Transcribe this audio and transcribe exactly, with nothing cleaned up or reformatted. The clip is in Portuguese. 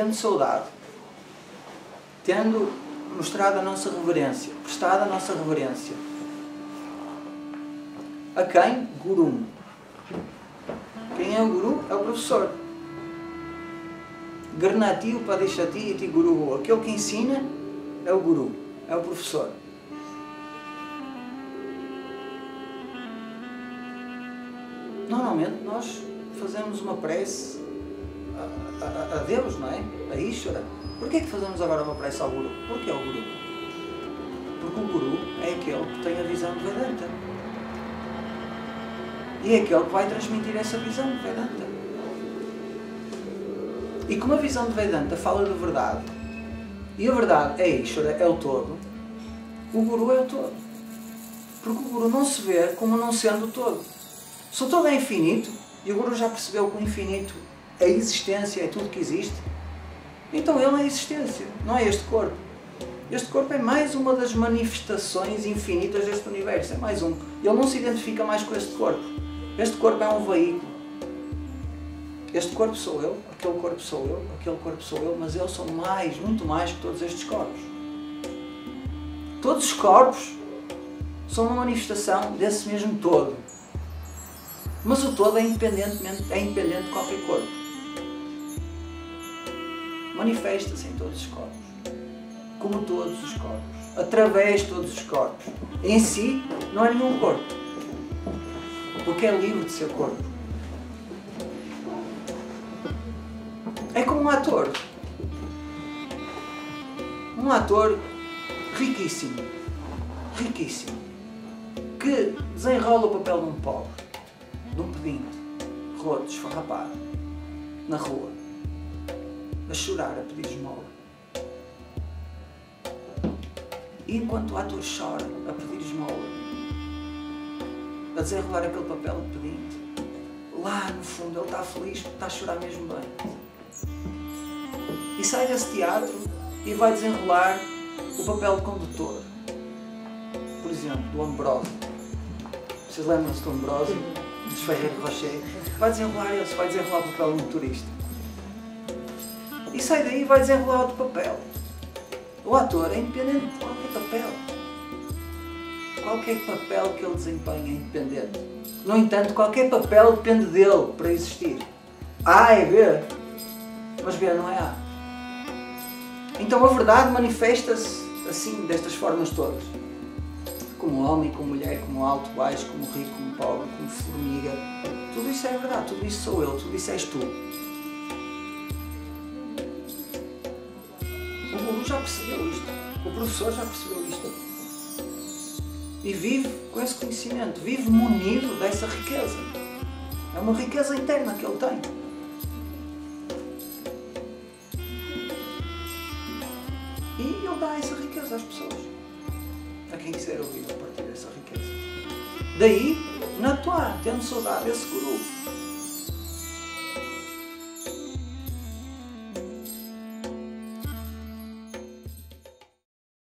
tendo saudade, tendo mostrado a nossa reverência, prestado a nossa reverência, a quem? Guru. Quem é o Guru? É o professor. Garnati Upadishati iti Guru. Aquele que ensina é o Guru, é o professor. Normalmente nós fazemos uma prece a, a, a Deus, não é? A Ishvara. Porquê é que fazemos agora uma prece ao Guru? Porquê é o Guru? Porque o Guru é aquele que tem a visão de Vedanta. E é aquele que vai transmitir essa visão de Vedanta. E como a visão de Vedanta fala de verdade, e a verdade é Ishvara, é o todo, o Guru é o todo. Porque o Guru não se vê como não sendo o todo. Se o todo é infinito, e o Guru já percebeu que o infinito, a existência, é tudo que existe, então ele é a existência, não é este corpo. Este corpo é mais uma das manifestações infinitas deste universo, é mais um. Ele não se identifica mais com este corpo. Este corpo é um veículo. Este corpo sou eu, aquele corpo sou eu, aquele corpo sou eu, mas eu sou mais, muito mais que todos estes corpos. Todos os corpos são uma manifestação desse mesmo todo. Mas o todo é independentemente, é independente de qualquer corpo. Manifesta-se em todos os corpos. Como todos os corpos. Através de todos os corpos. Em si, não é nenhum corpo. Porque é livre de ser corpo. É como um ator. Um ator riquíssimo. Riquíssimo. Que desenrola o papel de um pobre. De um pedinte. Roto, esfarrapado. Na rua. A chorar, a pedir esmola. E enquanto o ator chora, a pedir esmola, a desenrolar aquele papel de pedinte, lá no fundo ele está feliz, está a chorar mesmo bem. E sai desse teatro e vai desenrolar o papel de condutor. Por exemplo, do Ambrósio. Vocês lembram-se do Ambrósio? Dos Ferreiro Rocher? Vai desenrolar esse, vai desenrolar o papel de motorista. E sai daí e vai desenrolar outro papel. O ator é independente de qualquer papel. Qualquer papel que ele desempenha é independente. No entanto, qualquer papel depende dele para existir. A é B, mas B não é A. Então a verdade manifesta-se assim, destas formas todas. Como homem, como mulher, como alto, baixo, como rico, como pobre, como formiga. Tudo isso é verdade, tudo isso sou eu, tudo isso és tu. O Guru já percebeu isto, o professor já percebeu isto. E vive com esse conhecimento, vive munido dessa riqueza. É uma riqueza interna que ele tem. E ele dá essa riqueza às pessoas, a quem quiser ouvir a partir dessa riqueza. Daí, na tua, tendo saudade desse Guru.